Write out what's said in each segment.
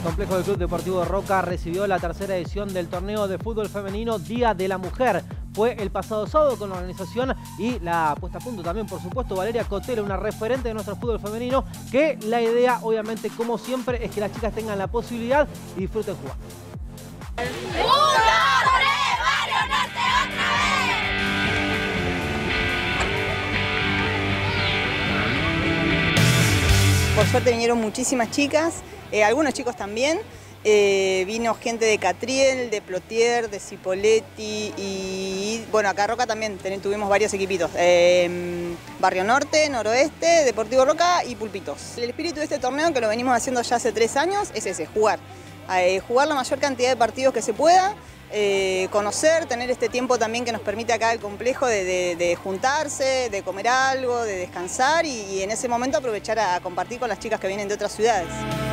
complejo del Club Deportivo Roca recibió la tercera edición del torneo de fútbol femenino Día de la Mujer. Fue el pasado sábado con la organización y la puesta a punto también, por supuesto, Valeria Cotelo, una referente de nuestro fútbol femenino, que la idea, obviamente, como siempre, es que las chicas tengan la posibilidad y disfruten jugar. Por suerte vinieron muchísimas chicas, algunos chicos también. Vino gente de Catriel, de Plotier, de Cipolletti y bueno, acá Roca también tuvimos varios equipitos. Barrio Norte, Noroeste, Deportivo Roca y Pulpitos. El espíritu de este torneo, que lo venimos haciendo ya hace 3 años, es ese, jugar. Jugar la mayor cantidad de partidos que se pueda, conocer, tener este tiempo también que nos permite acá el complejo de juntarse, de comer algo, de descansar y en ese momento aprovechar a compartir con las chicas que vienen de otras ciudades.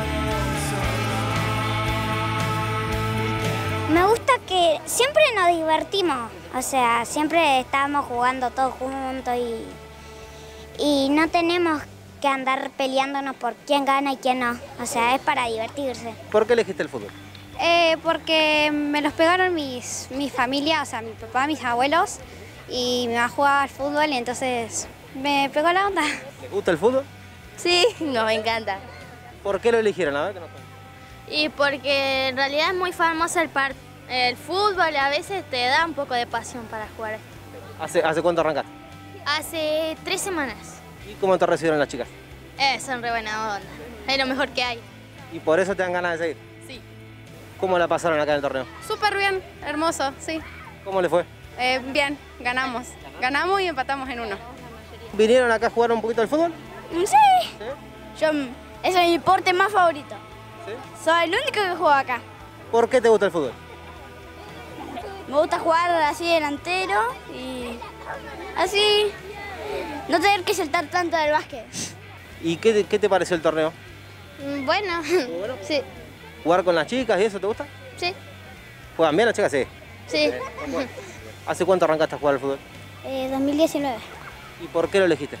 Me gusta que siempre nos divertimos, o sea, siempre estamos jugando todos juntos y no tenemos que andar peleándonos por quién gana y quién no, o sea, es para divertirse. ¿Por qué elegiste el fútbol? Porque me los pegaron mi familia, o sea, mi papá, mis abuelos, y me va a jugar al fútbol y entonces me pegó la onda. ¿Te gusta el fútbol? Sí, no, me encanta. ¿Por qué lo eligieron? A ver, que nos cuenten. Y porque en realidad es muy famoso el fútbol y a veces te da un poco de pasión para jugar. ¿Hace cuánto arrancaste? Hace 3 semanas. ¿Y cómo te recibieron las chicas? Son re buena onda. Es lo mejor que hay. ¿Y por eso te dan ganas de seguir? Sí. ¿Cómo la pasaron acá en el torneo? Súper bien, hermoso, sí. ¿Cómo le fue? Bien, ganamos. Ganamos y empatamos en 1. ¿Vinieron acá a jugar un poquito al fútbol? Sí. Ese es mi deporte más favorito. ¿Sí? Soy el único que juega acá. ¿Por qué te gusta el fútbol? Me gusta jugar así delantero y así no tener que saltar tanto del básquet. ¿Y qué te pareció el torneo? Bueno, ¿Bueno? sí, ¿Jugar con las chicas y eso te gusta? sí, ¿Juegan bien las chicas? Sí. sí. ¿Hace cuánto arrancaste a jugar al fútbol? 2019. ¿Y por qué lo elegiste?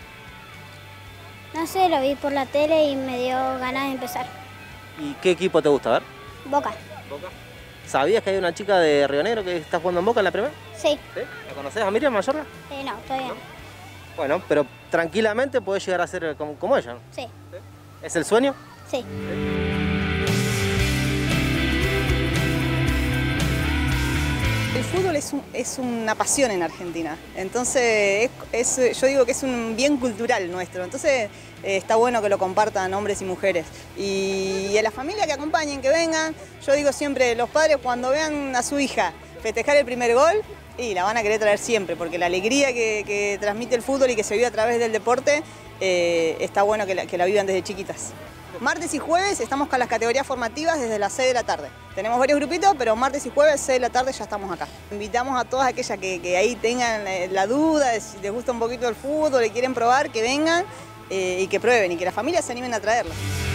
No sé, lo vi por la tele y me dio ganas de empezar. ¿Y qué equipo te gusta? A ver. Boca. Boca. ¿Sabías que hay una chica de Río Negro que está jugando en Boca en la primera? Sí. ¿Sí? ¿La conocés a Miriam Mayorga? No, todavía no. Bueno, pero tranquilamente podés llegar a ser como ella, ¿no? Sí. ¿Es el sueño? Sí. El fútbol es una pasión en Argentina, entonces yo digo que es un bien cultural nuestro, entonces está bueno que lo compartan hombres y mujeres. Y a la familia que acompañen, que vengan, yo digo siempre, los padres cuando vean a su hija festejar el primer gol, y la van a querer traer siempre, porque la alegría que transmite el fútbol y que se vive a través del deporte, está bueno que la vivan desde chiquitas. Martes y jueves estamos con las categorías formativas desde las 6 de la tarde. Tenemos varios grupitos, pero martes y jueves, 6 de la tarde, ya estamos acá. Invitamos a todas aquellas que ahí tengan la duda de si les gusta un poquito el fútbol y quieren probar, que vengan y que prueben y que las familias se animen a traerlo.